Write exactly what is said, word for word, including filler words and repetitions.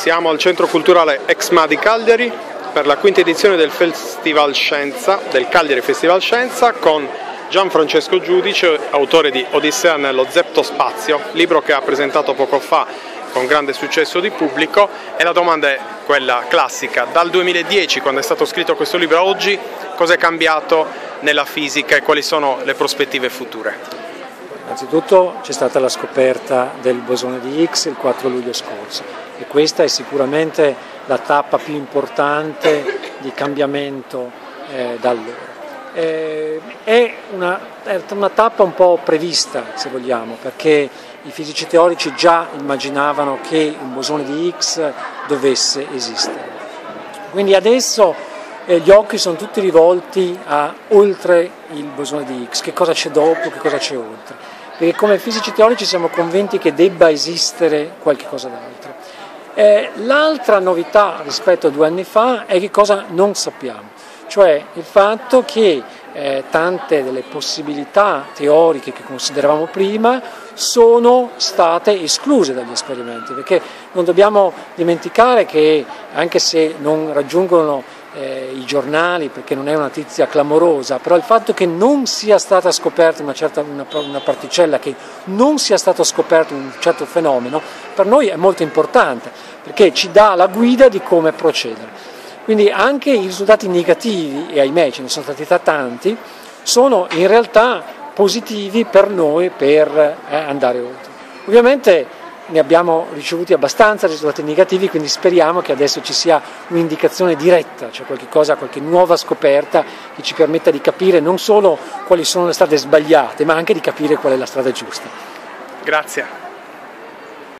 Siamo al Centro Culturale EXMA di Cagliari per la quinta edizione del Festival Scienza, del Cagliari Festival Scienza, con Gianfrancesco Giudice, autore di Odissea nello Zeptospazio, libro che ha presentato poco fa con grande successo di pubblico. E la domanda è quella classica: dal duemiladieci, quando è stato scritto questo libro, a oggi cosa è cambiato nella fisica e quali sono le prospettive future? Innanzitutto c'è stata la scoperta del bosone di Higgs il quattro luglio scorso e questa è sicuramente la tappa più importante di cambiamento eh, da allora. Eh, è, una, è una tappa un po' prevista, se vogliamo, perché i fisici teorici già immaginavano che un bosone di Higgs dovesse esistere. Quindi adesso eh, gli occhi sono tutti rivolti a oltre il bosone di Higgs, che cosa c'è dopo, che cosa c'è oltre. Perché come fisici teorici siamo convinti che debba esistere qualche cosa d'altro. Eh, l'altra novità rispetto a due anni fa è che cosa non sappiamo, cioè il fatto che eh, tante delle possibilità teoriche che consideravamo prima sono state escluse dagli esperimenti, perché non dobbiamo dimenticare che anche se non raggiungono Eh, i giornali, perché non è una notizia clamorosa, però il fatto che non sia stata scoperta una, certa, una, una particella, che non sia stato scoperto un certo fenomeno, per noi è molto importante, perché ci dà la guida di come procedere. Quindi anche i risultati negativi, e ahimè ce ne sono stati tanti, sono in realtà positivi per noi per eh, andare oltre. Ovviamente ne abbiamo ricevuti abbastanza risultati negativi, quindi speriamo che adesso ci sia un'indicazione diretta, cioè qualche cosa, qualche nuova scoperta che ci permetta di capire non solo quali sono le strade sbagliate, ma anche di capire qual è la strada giusta. Grazie.